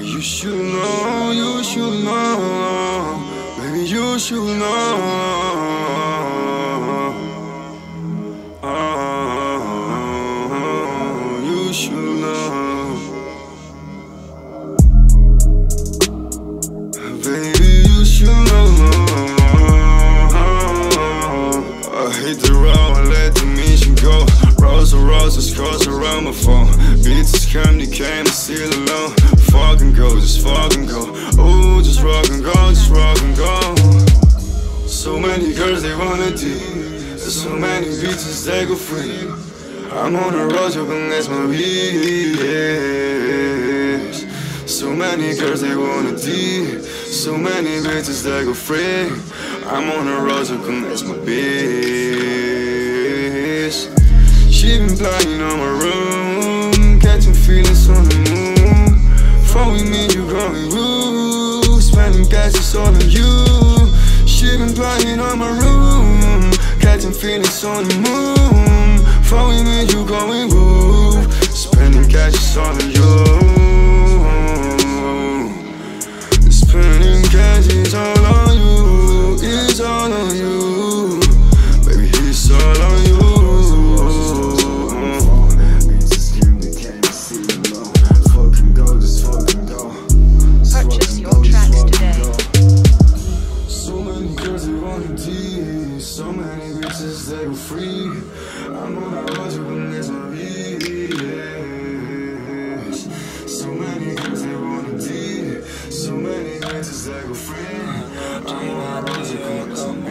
You should know, you should know. Baby, you should know. You should know. Baby, you should know. I hit the road and let the mission go. Rows of roses, scars around my phone. Beats come, they came, I still alone. Fucking go, just fucking go. Oh, just rock and go, just rock and go. So many girls they wanna do. There's so many bitches they go free. I'm on a road and that's my bitch. So many girls they wanna do. So many bitches they go free. I'm on a road and that's my bitch. She been playing on my room, catching feelings on the moon. Before we meet, you going rude, spending cash is all on you. She been playing on my room, catching feelings on the moon. Before we meet, you going rude, spending cash is all on you. Spending cash is all on you, it's all on you. Baby, it's all on you. So many bitches they go free. I'm on a road when there's no reach. So many girls they wanna do. So many bitches they go free. I'm on a road when there's no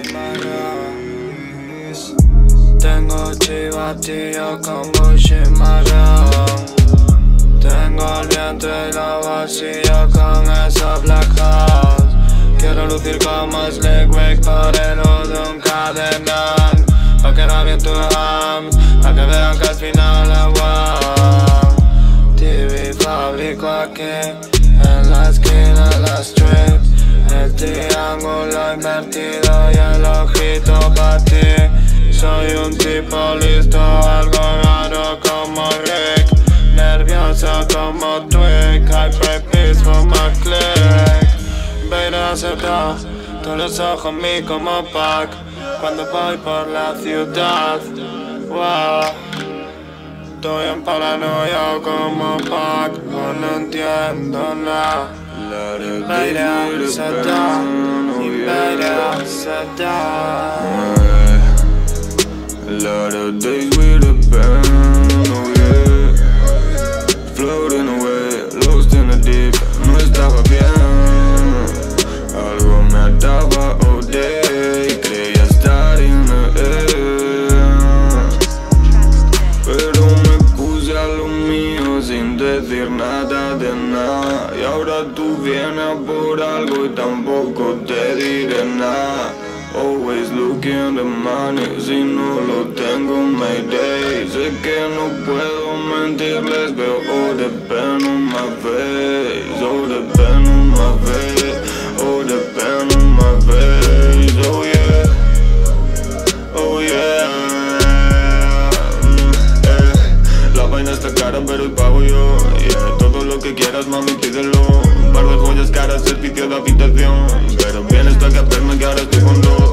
reach. Tengo chivatillo como Shimarán. Tengo el viento y la vacía con esa black house. Quiero lucir como Slick Rick por el de un cadenón. Pa' que rabien tus hams, pa' que vean que al final la wow. TV fabrico aquí, en la esquina de la street. El triángulo invertido y el ojito pa' ti. Soy un tipo listo, algo raro como Rick. Nervioso como Twig, I pray peace for my click. Baby, acepta, todos los ojos mí como Pac. Cuando voy por la ciudad, wow. Estoy en paranoia como Pac, no entiendo nada. Baby, acepta, baby, acepta. A lot of days with a band, oh yeah. Floating away, lost in the deep, no estaba bien. Algo me ataba all day, creía estar in the air. Pero me puse a lo mío sin decir nada de nada. Y ahora tú vienes por algo y tampoco te diré nada. Always looking the money, si no lo tengo mayday. Sé que no puedo mentirles, veo all the pen on my face. All the pen on my face. Oh, the pen on my face, oh yeah, oh yeah. La vaina está cara pero el pago yo, yeah. Todo lo que quieras mami pídelo. Un par de joyas caras, servicio de habitación. Pero vienes tú aquí a verme que ahora estoy con dos.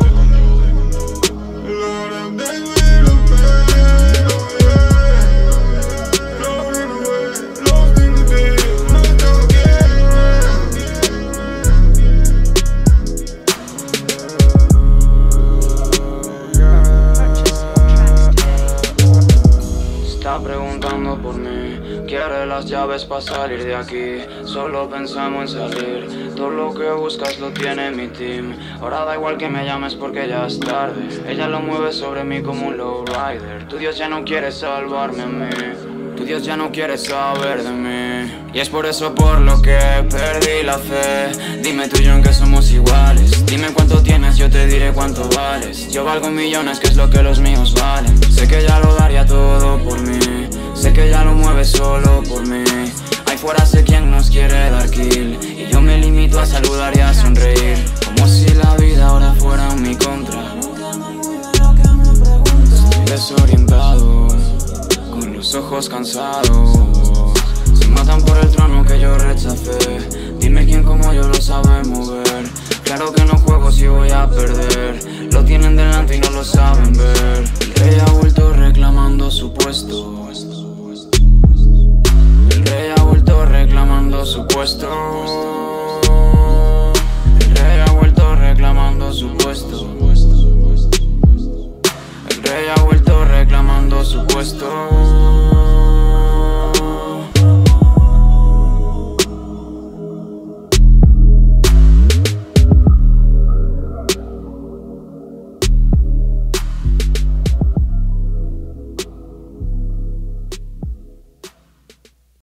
Está preguntando por mí, quiere las llaves para salir de aquí. Solo pensamos en salir, todo lo que buscas lo tiene mi team. Ahora da igual que me llames porque ya es tarde. Ella lo mueve sobre mí como un lowrider. Tu Dios ya no quiere salvarme a mí, tu Dios ya no quiere saber de mí. Y es por eso por lo que perdí la fe. Dime tú y yo en que somos iguales. Dime cuánto tienes, yo te diré cuánto vales. Yo valgo millones, que es lo que los míos valen. Sé que ya lo daría todo por mí, sé que ya lo mueve solo por mí. Ahí fuera sé quién nos quiere dar kill, y yo me limito a saludar y a sonreír, como si la vida ahora fuera en mi contra. Estoy desorientado, con los ojos cansados. Me matan por el trono que yo rechacé. Dime quién como yo lo sabe mover. Claro que no juego si voy a perder. Lo tienen delante y no lo saben ver. El rey ha vuelto reclamando su puesto. El rey ha vuelto reclamando su puesto.